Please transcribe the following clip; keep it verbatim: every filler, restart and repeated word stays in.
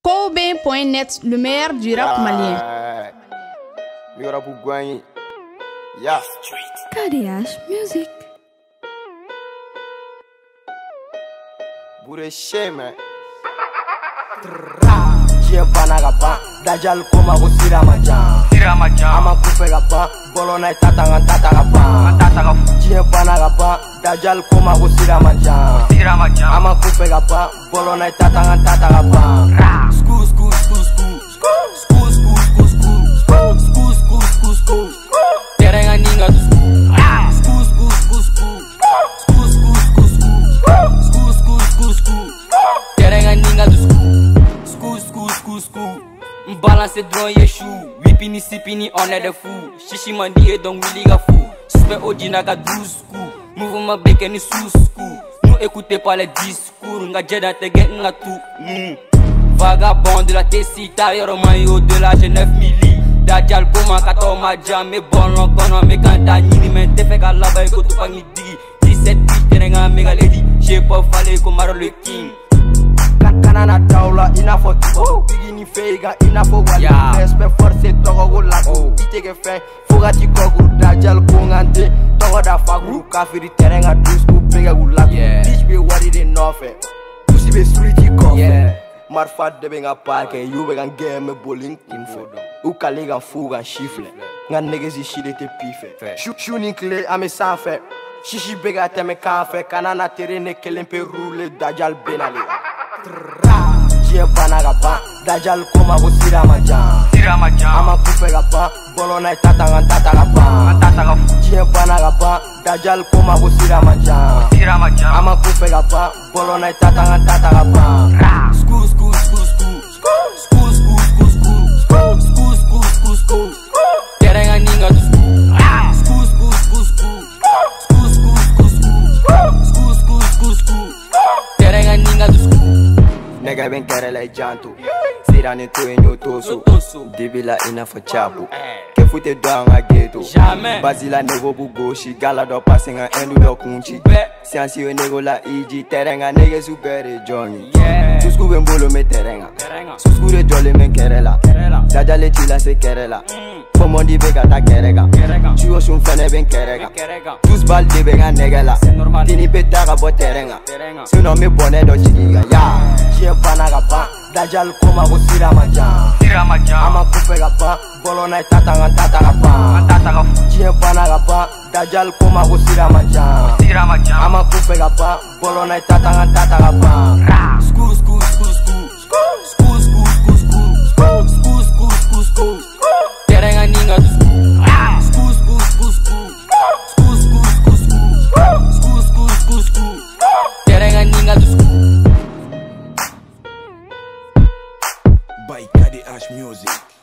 Kobe point net, le meilleur du rap malien. Yeah. K D H Music. Bourré man. Jie banaga ba, dajal koma go siramajan. Siramajan. Ama kupe ga ba, bolona tatanga tataga ba. Tataga. Jie banaga ba, dajal koma go siramajan. Siramajan. Ama kupe ga ba, bolona tatanga tataga ba. School school school school. School school school school. School school school school. Terenga ninga do school. School school school school. School school school school. School school school school. Terenga ninga do school. School, school, school, school. M'balance drone yeshu. Wipini sipini on est de fou. Shishi mandi et donc Willy ga fou. Suspect Odina ga douze coups. Mouvement break ni sous coup. Nous écoutez pas les discours. Nga jeda te get nga tout. Mm. Vagabond de la Tessita. Yoromayo de la G neuf milli. Dajal Boma kato ma jam. Me bon long kono me kanta nini. Men te fe ka laba e koto pangi digi. dix-sept bitch tenenga mega lady. J'ai pas fallu comme Maro le king. Kanana taula inafo tibo bigini feiga inafo wali respect force togo go lago itege fe fogati kogu dajal ko ngante togo da fagru kafiri terenga dusku pega go lago teach be what it nofe pusi be street ko marfa de benga parke you be gan game bowling info u kalega fuga chifle nga negezi shide te pife shuni clé ame sans fait shishi bega teme kafe kanana terene kelempe roule dajal benale Jie banaga ba, dajal koma go siramajan. Siramajan. Ama kupe ga ba, bolona tatanga tataga ba. Tataga. Jie banaga ba, dajal koma go siramajan. Siramajan. Ama kupe ga ba, bolona tatanga tataga ba. School school school school. School school school school. School school school school. Terenga ninga do school. School school school school. School school school school. School school school school. Terenga ninga do school. Nega ben kere la janto Sirani to enyo toso Dibila ina for chapo Ke fute do anga ghetto Basila nego bu goshi Gala do passing a endu do kunchi Siansi o nego la iji Terenga nege supere jongi Susku ben bolo me terenga Susku de jole men kere la Dada le chila se kere la Fomondi bega ta kerega Chuo sun fene ben kerega Tous bal de bega nega la Tini petaga bo terenga Sino me bone do chigiga ya Jie banaga ba, dajal koma go siramajan. Siramajan. Ama kupe ga ba, bolona tatanga tataga ba. Tataga. Jie banaga ba, dajal koma go siramajan. Siramajan. Ama kupe ga ba, bolona tatanga tataga ba. School school school school. School school school school. School school school school. Terenga ninga do school. School school school school. School school school school. School school school school. Terenga ninga do school. By K D H Music.